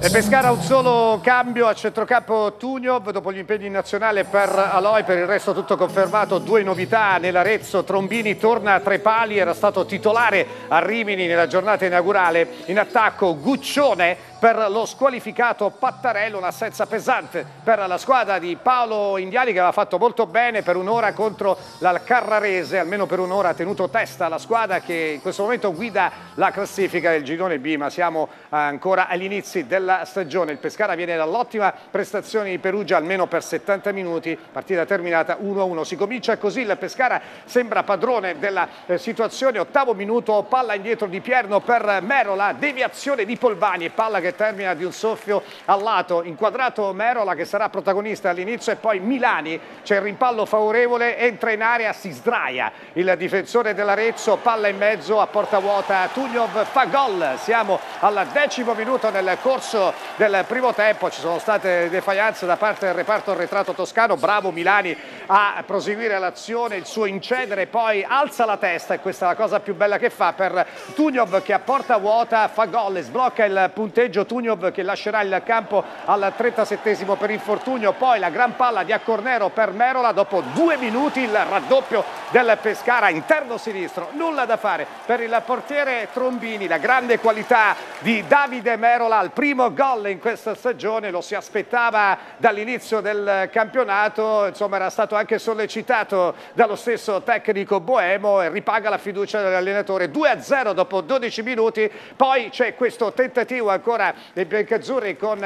E Pescara un solo cambio a centrocampo Tugno dopo gli impegni in nazionale per Aloy, per il resto tutto confermato. Due novità nell'Arezzo: Trombini torna a tre pali, era stato titolare a Rimini nella giornata inaugurale. In attacco Guccione per lo squalificato Pattarello, un'assenza pesante per la squadra di Paolo Indiani, che aveva fatto molto bene per un'ora contro la Carrarese, almeno per un'ora ha tenuto testa la squadra che in questo momento guida la classifica del girone B, ma siamo ancora agli inizi della stagione. Il Pescara viene dall'ottima prestazione di Perugia, almeno per 70 minuti, partita terminata 1-1. Si comincia così, il Pescara sembra padrone della situazione. Ottavo minuto, palla indietro di Pierno per Merola, deviazione di Polvani e palla che termina di un soffio al lato, inquadrato Merola che sarà protagonista all'inizio, e poi Milani, c'è il rimpallo favorevole, entra in area, si sdraia il difensore dell'Arezzo, palla in mezzo a porta vuota, Tugnov fa gol. Siamo al 10° minuto nel corso del primo tempo, ci sono state defaillanze da parte del reparto arretrato toscano, bravo Milani a proseguire l'azione, il suo incedere, poi alza la testa e questa è la cosa più bella che fa per Tugnov, che a porta vuota fa gol e sblocca il punteggio. Tugnov che lascerà il campo al 37° per infortunio, poi la gran palla di Accornero per Merola, dopo 2 minuti il raddoppio del Pescara, interno sinistro, nulla da fare per il portiere Trombini. La grande qualità di Davide Merola, il primo gol in questa stagione, lo si aspettava dall'inizio del campionato, insomma era stato anche sollecitato dallo stesso tecnico boemo e ripaga la fiducia dell'allenatore. 2-0 dopo 12 minuti, poi c'è questo tentativo ancora dei biancazzurri con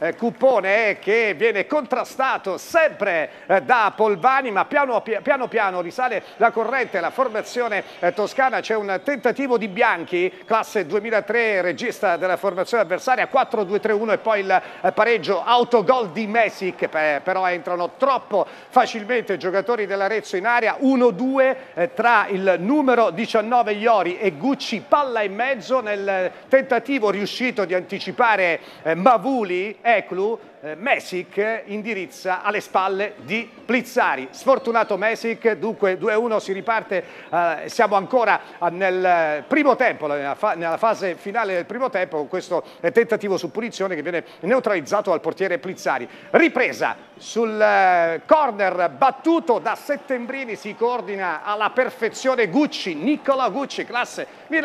Cuppone che viene contrastato sempre da Polvani, ma piano piano risale la corrente, la formazione toscana. C'è un tentativo di Bianchi, classe 2003, regista della formazione avversaria, 4-2-3-1 e poi il pareggio, autogol di Mesic, però entrano troppo facilmente i giocatori dell'Arezzo in area. 1-2 tra il numero 19 Iori e Gucci, palla in mezzo nel tentativo riuscito di anticipare Mavuli, Eclu, Mesic indirizza alle spalle di Plizzari. Sfortunato Mesic, dunque 2-1, si riparte, siamo ancora nel primo tempo, nella fase finale del primo tempo, con questo tentativo su punizione che viene neutralizzato dal portiere Plizzari. Ripresa sul corner battuto da Settembrini, si coordina alla perfezione Gucci, Nicola Gucci, classe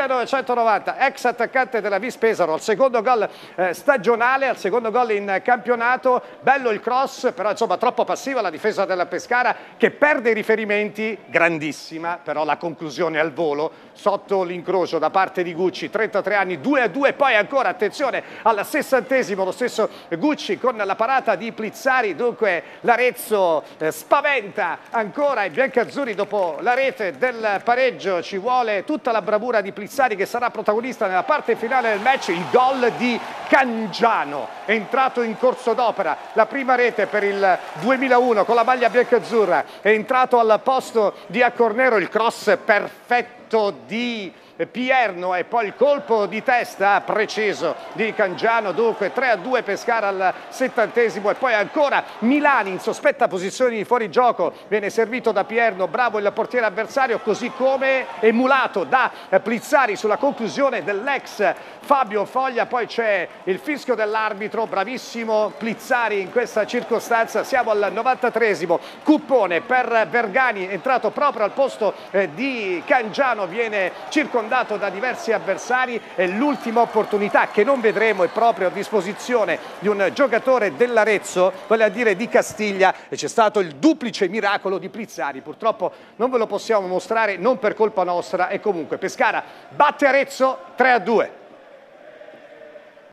1990, ex attaccante della Vis Pesaro, al secondo gol stagionale, al secondo gol in campionato. Bello il cross, però insomma troppo passiva la difesa della Pescara, che perde i riferimenti. Grandissima però la conclusione al volo sotto l'incrocio da parte di Gucci, 33 anni, 2-2. Poi ancora attenzione al 60° lo stesso Gucci con la parata di Plizzari. Dunque l'Arezzo spaventa ancora i biancazzurri dopo la rete del pareggio. Ci vuole tutta la bravura di Plizzari, che sarà protagonista nella parte finale del match. Il gol di Cangiano, è entrato in corso d'opera, la prima rete per il 2001 con la maglia biancazzurra, è entrato al posto di Accornero, il cross perfetto di Pierno e poi il colpo di testa preciso di Cangiano. Dunque 3-2 Pescara al 70° e poi ancora Milani in sospetta posizione di fuorigioco, viene servito da Pierno, bravo il portiere avversario, così come emulato da Plizzari sulla conclusione dell'ex Fabio Foglia. Poi c'è il fischio dell'arbitro, bravissimo Plizzari in questa circostanza. Siamo al 93°, Cuppone per Vergani, entrato proprio al posto di Cangiano, viene circondato da diversi avversari e l'ultima opportunità che non vedremo è proprio a disposizione di un giocatore dell'Arezzo, vale a dire di Castiglia, e c'è stato il duplice miracolo di Plizzari. Purtroppo non ve lo possiamo mostrare, non per colpa nostra, e comunque Pescara batte Arezzo 3-2.